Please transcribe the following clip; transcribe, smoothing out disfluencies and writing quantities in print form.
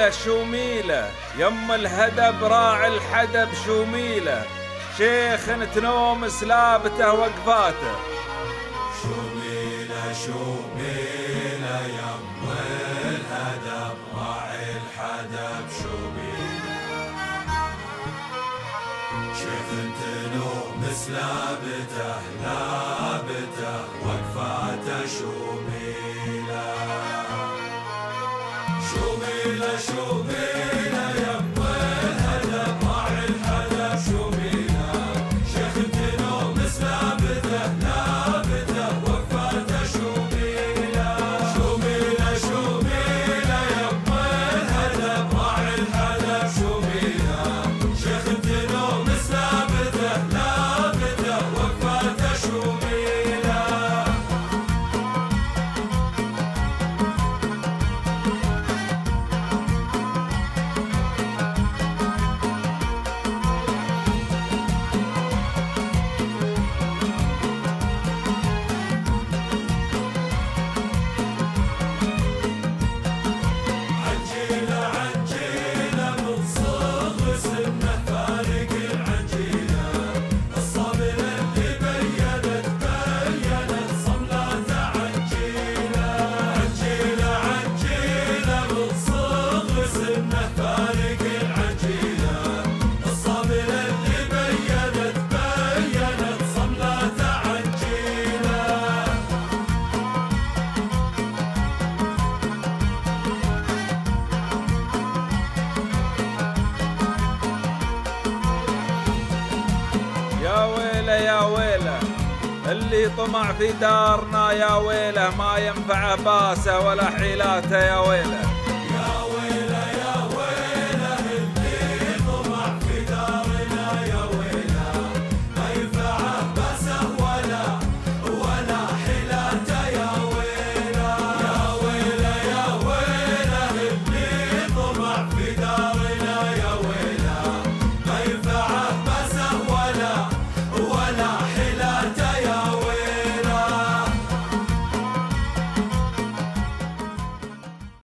شوميله شوميله يم الهدب راعي الحدب شوميله شيخ تنوم سلابته وقفاته. شوميله شوميله يم الهدب راعي الحدب شوميله شيخ تنوم سلابته لابته وقفاته شوميله. شوميله شوميله يم الهدب راعي الحدب شوميله شيخ تنوم سلابته لابته وقفاته شوميله. شوميله شوميله يم الهدب راعي الحدب شوميله شيخ تنوم سلابته لابته وقفاته شوميله. عجيلة عجيلة من صغر سنه فارق العجيلة الصابر اللي بينت صملاته عجيلة. عجيلة عجيلة من صغر سنه فارق العجيلة الصابر اللي بينت صملاته عجيلة. يا ويله يا ويله اللي طمع في دارنا يا ويله ما ينفعه باسه ولا حيلاته يا ويله.